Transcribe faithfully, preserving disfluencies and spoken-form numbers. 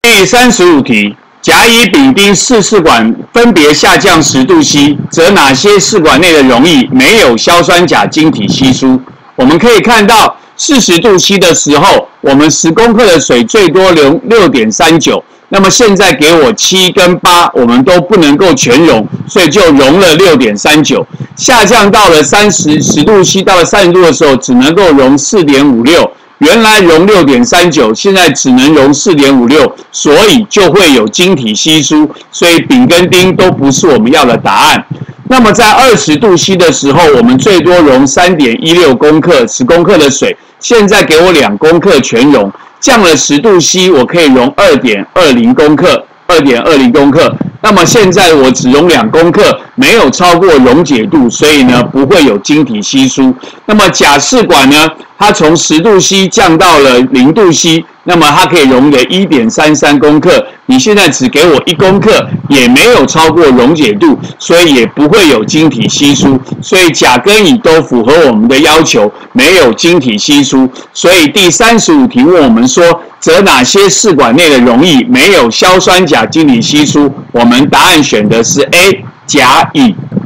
第三十五题，甲、乙、丙、丁四试管分别下降十度 C， 则哪些试管内的溶液没有硝酸钾晶体稀疏？我们可以看到，四十度 C 的时候，我们十公克的水最多溶 六点三九， 那么现在给我七跟八，我们都不能够全溶，所以就溶了 六点三九， 下降到了三十 十度 C， 到了三十度的时候，只能够溶 四点五六。 原来溶 六点三九， 现在只能溶 四点五六， 所以就会有晶体稀疏，所以丙跟丁都不是我们要的答案。那么在二十度 C 的时候，我们最多溶 三点一六公克， 十公克的水，现在给我两公克全溶，降了十度 C， 我可以溶 二点二零公克， 二点二零公克。那么现在我只溶两公克，没有超过溶解度，所以呢不会有晶体稀疏。那么甲试管呢，它从十度 C 降到了零度 C， 那么它可以溶给 一点三三公克。你现在只给我一公克，也没有超过溶解度，所以也不会有晶体稀疏。所以甲跟乙都符合我们的要求，没有晶体稀疏。所以第三十五题问我们说，则哪些试管内的溶液没有硝酸钾晶体稀疏？我们答案选的是 A， 甲、乙。